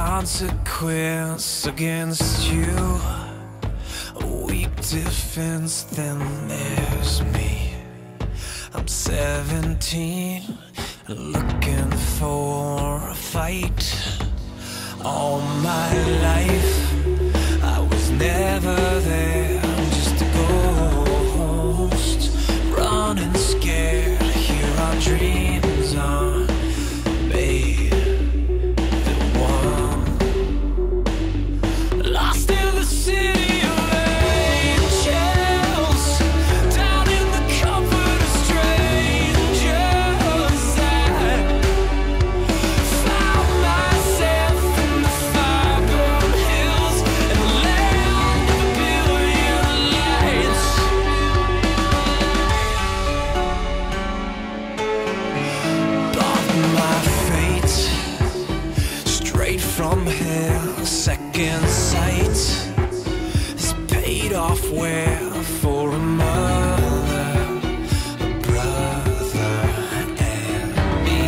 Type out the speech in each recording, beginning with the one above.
consequence against you. A weak defense, then there's me. I'm 17, looking for a fight. All my life, I was never there, I'm just a ghost, running scared. Here our dreams are made. Lost in the city of angels, down in the comfort of strangers. I found myself in the fire-burned hills and the land of a billion lights. But my fate, straight from hell, second sight, is paid off well for a mother, a brother, and me.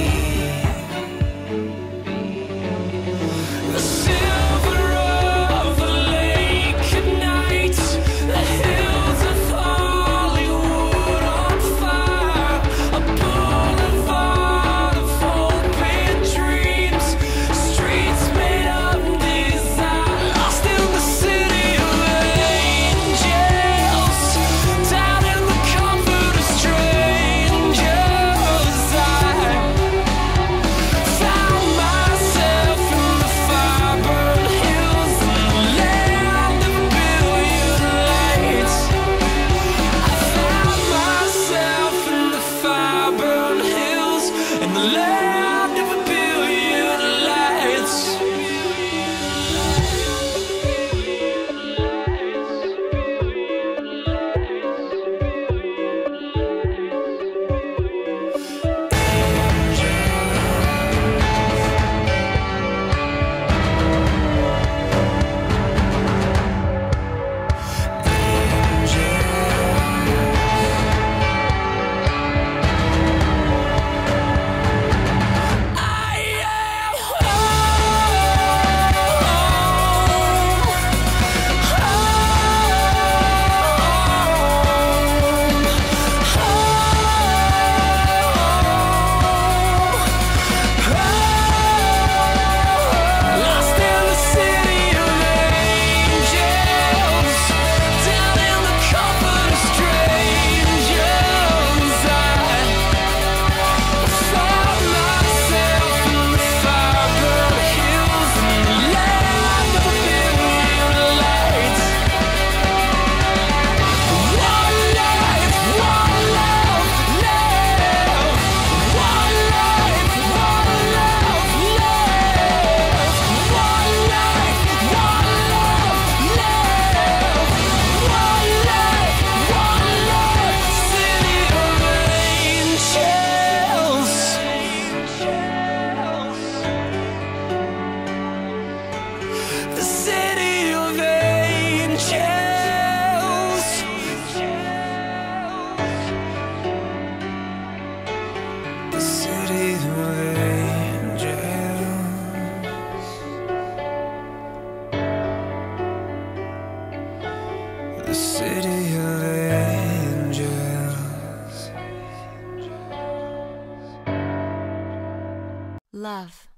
The silver of the lake at night, the hills of Hollywood on fire, a boulevard of hope and dreams, streets made of desire. Lost in the city of angels, down in the comfort of strangers. I found myself in the fire-burned hills and the land of a billion lights. I found myself in the fire-burned hills and the land of a billion lights. Lost in the city of angels, down in the comfort of strangers. I found myself in the fire-burned hills and the land of a billion lights. One life, one love, live. One life, one love, live. One life, one love, live. One life, one love, city of angels. The city of angels. The city of angels. The city of angels. Love.